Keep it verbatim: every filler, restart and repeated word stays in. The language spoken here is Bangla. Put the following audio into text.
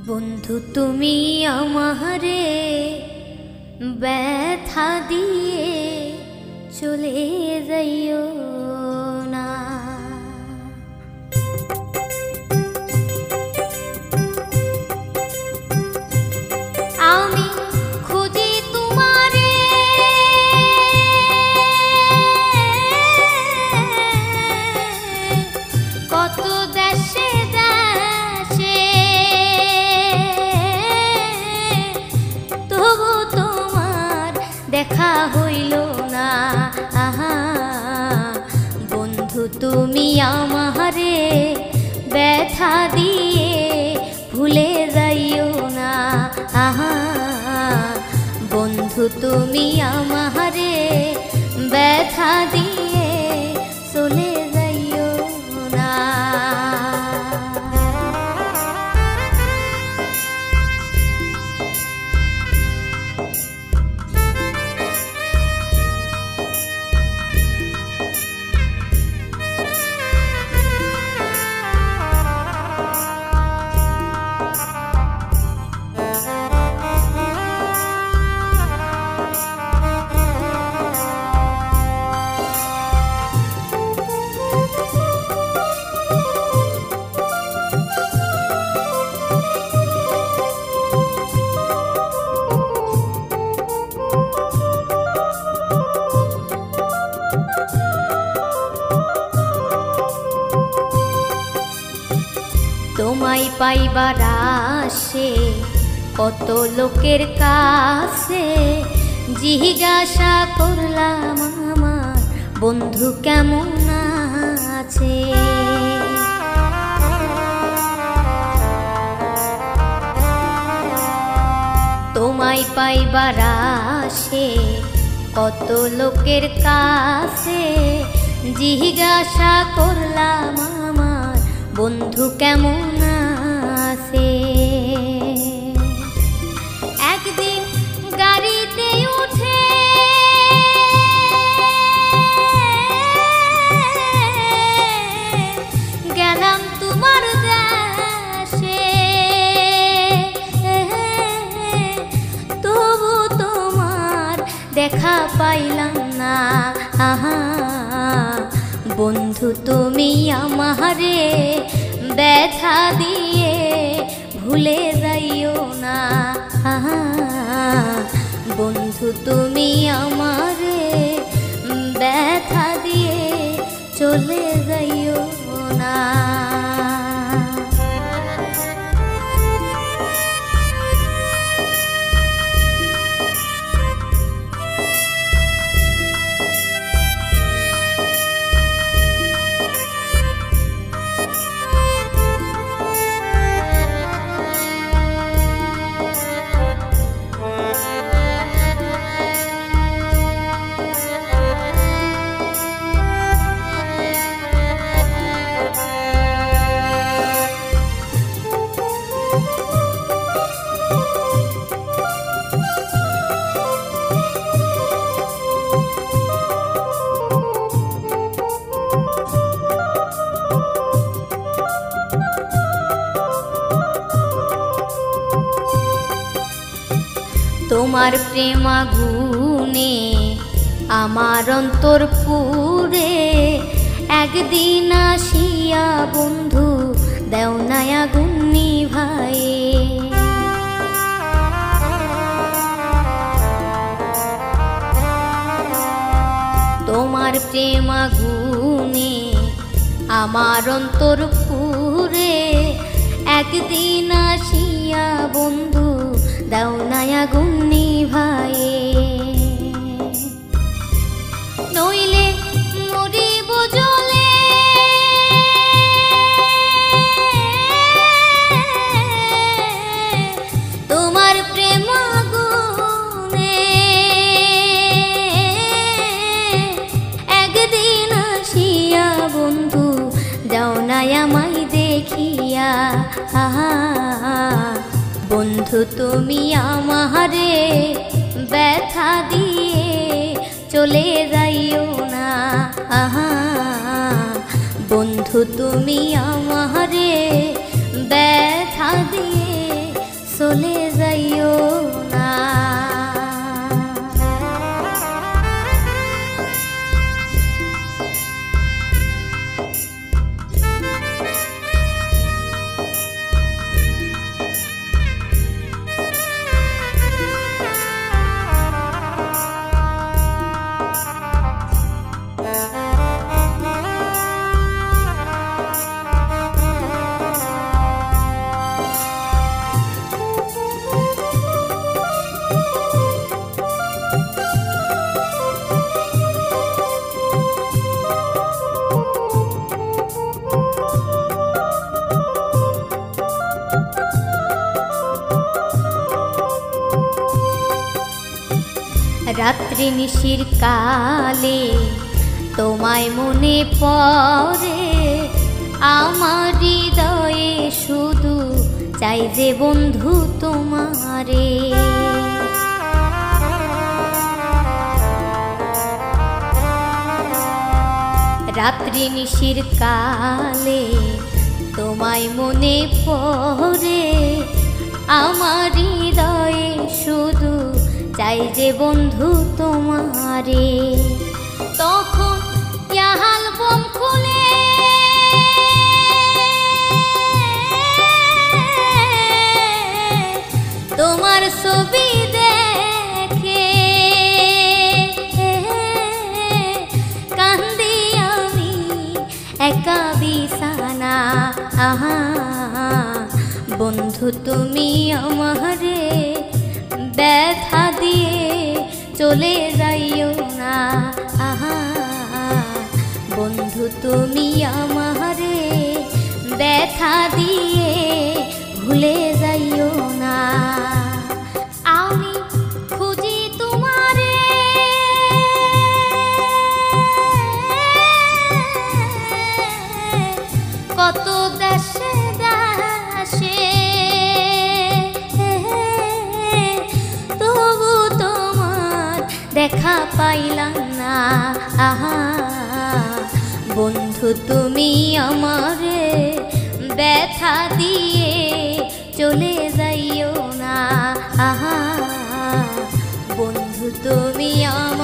বন্ধু তুমি আমারে ব্যথা দিয়ে চলে যাইও না। আমি খুঁজি তোমারে কত দেশে দেশে, তবু তোমার দেখা হইল না। আহা বন্ধু তুমি আমারে ব্যথা দিয়ে ভুলে যাইও না। আহা বন্ধু তুমি আমারে ব্যথা দিয়ে চলে যাইও না। তোমায় পাইবার আসে কত লোকের কাছে, জিজ্ঞাসা করলাম আমার বন্ধু কেমন আছে। তোমায় পাইবার আসে কত লোকের কাছে, জিজ্ঞাসা করলাম আমার বন্ধু কেমন আছে। একদিন গাড়িতে উঠে গেলাম তোমার দেশে, তবু তোমার দেখা পাইলাম না। আহা বন্ধু তুমি আমারে ব্যথা দিয়ে ভুলে যাইও না। আহা বন্ধু তুমি আমারে ব্যথা দিয়ে চলে যাইও না। তোমার প্রেম আগুনে আমার অন্তর পুরে, একদিন আসিয়া বন্ধু দেও না আগুন নিভায়ে। তোমার প্রেম আগুনে আমার অন্তর পুরে, একদিন আসিয়া বন্ধু দাও না আগুন নিভায়ে। নইলে মরিব জ্বলে তোমার প্রেম আগুনে, একদিন আসিয়া বন্ধু যাও না আমায় দেখিয়া। আহা বন্ধু তুমি আমারে ব্যথা দিয়ে চলে যাইও না। আহা বন্ধু তুমি আমারে ব্যথা দিয়ে চলে যাইও না। রাত্রি নিশির কালে তোমায় মনে পড়ে, আমার হৃদয়ে শুধু চাই যে বন্ধু তোমারে। রাত্রি নিশির কালে তোমায় মনে পড়ে, আমার হৃদয়ে শুধু চাই যে বন্ধু তোমারে। তখন অ্যালবাম খুলে তোমার ছবি দেখে কান্দি আমি একা বিছানা। আহা বন্ধু তুমি আমারে ব্যথা দিয়ে চলে যাইও না। আহা বন্ধু তুমি আমারে ব্যথা দিয়ে ভুলে যাইও না। আমি খুঁজি তোমারে কত দেশে দেশে, দেখা পাইলাম না। আহা বন্ধু তুমি আমারে ব্যথা দিয়ে চলে যাইও না। আহা বন্ধু তুমি